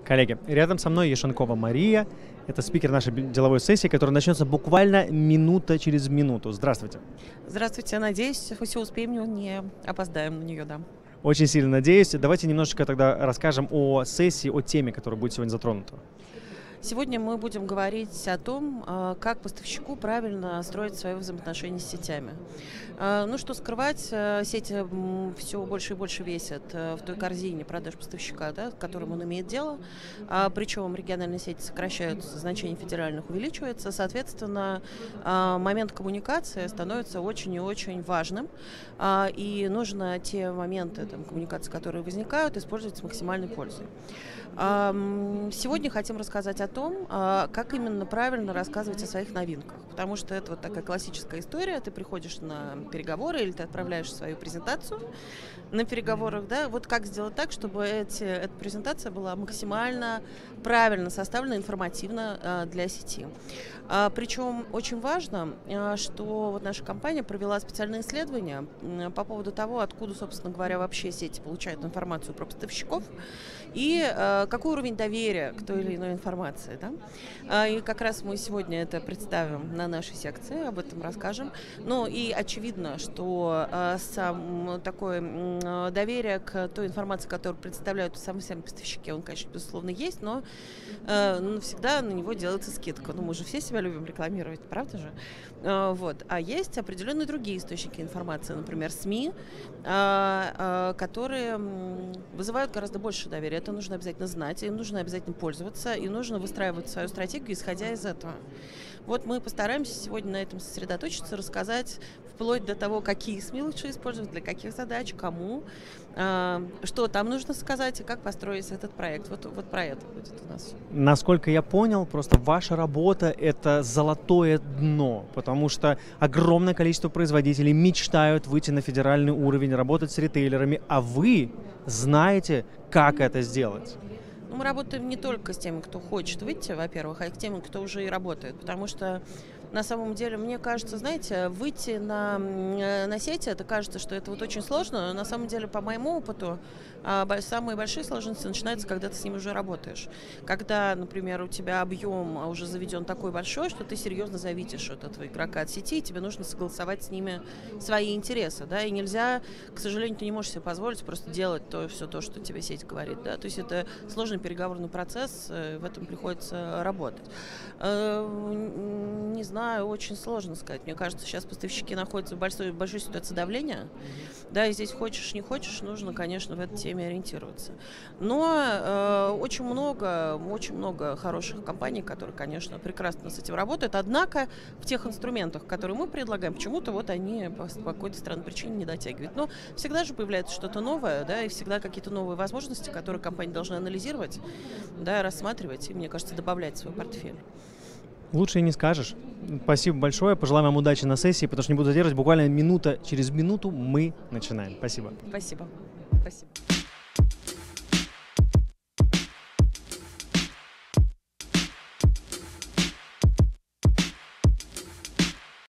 Коллеги, рядом со мной Яшенкова Мария. Это спикер нашей деловой сессии, которая начнется буквально минута через минуту. Здравствуйте. Здравствуйте, надеюсь, все успеем, не опоздаем на нее, да. Очень сильно надеюсь. Давайте немножечко тогда расскажем о сессии, о теме, которая будет сегодня затронута. Сегодня мы будем говорить о том, как поставщику правильно строить свои взаимоотношения с сетями. Ну что скрывать, сети все больше и больше весят в той корзине продаж поставщика, да, с которым он имеет дело. Причем региональные сети сокращаются, значение федеральных увеличивается. Соответственно, момент коммуникации становится очень и очень важным. И нужно те моменты коммуникации, которые возникают, использовать с максимальной пользой. Сегодня хотим рассказать о том, как именно правильно рассказывать о своих новинках. Потому что это вот такая классическая история. Ты приходишь на переговоры или ты отправляешь свою презентацию на переговорах. Да? Вот как сделать так, чтобы эта презентация была максимально правильно составлена, информативно для сети. Причем очень важно, что вот наша компания провела специальное исследование по поводу того, откуда, собственно говоря, вообще сети получают информацию про поставщиков и какой уровень доверия к той или иной информации. Да? И как раз мы сегодня это представим на нашей секции, об этом расскажем. Ну и очевидно, что сам такое доверие к той информации, которую представляют сами поставщики, он, конечно, безусловно, есть, но всегда на него делается скидка. Ну, мы же все себя любим рекламировать, правда же? Вот. А есть определенные другие источники информации, например, СМИ, которые вызывают гораздо больше доверия. Это нужно обязательно знать, им нужно обязательно пользоваться, и нужно выстраивать свою стратегию, исходя из этого. Вот мы постараемся сегодня на этом сосредоточиться, рассказать вплоть до того, какие СМИ лучше использовать, для каких задач, кому, что там нужно сказать и как построить этот проект. Вот про это будет у нас. Насколько я понял, просто ваша работа – это золотое дно, потому что огромное количество производителей мечтают выйти на федеральный уровень, работать с ритейлерами, а вы знаете, как это сделать. Мы работаем не только с теми, кто хочет выйти, во-первых, а и с теми, кто уже и работает, потому что на самом деле, мне кажется, знаете, выйти на сети, это кажется, что это вот очень сложно, но на самом деле, по моему опыту, самые большие сложности начинаются, когда ты с ними уже работаешь. Когда, например, у тебя объем уже заведен такой большой, что ты серьезно зависишь от этого игрока от сети, и тебе нужно согласовать с ними свои интересы, да, и нельзя, к сожалению, ты не можешь себе позволить просто делать все то, что тебе сеть говорит, да, то есть это сложный переговорный процесс, в этом приходится работать. Не знаю, очень сложно сказать. Мне кажется, сейчас поставщики находятся в большой ситуации давления. Да, и здесь хочешь, не хочешь, нужно, конечно, в этой теме ориентироваться. Но очень много хороших компаний, которые, конечно, прекрасно с этим работают. Однако в тех инструментах, которые мы предлагаем, почему-то вот они по какой-то странной причине не дотягивают. Но всегда же появляется что-то новое, да, и всегда какие-то новые возможности, которые компания должна анализировать, да, рассматривать и, мне кажется, добавлять в свой портфель. Лучше и не скажешь. Спасибо большое. Пожелаем вам удачи на сессии, потому что не буду задерживать. Буквально через минуту мы начинаем. Спасибо. Спасибо. Спасибо.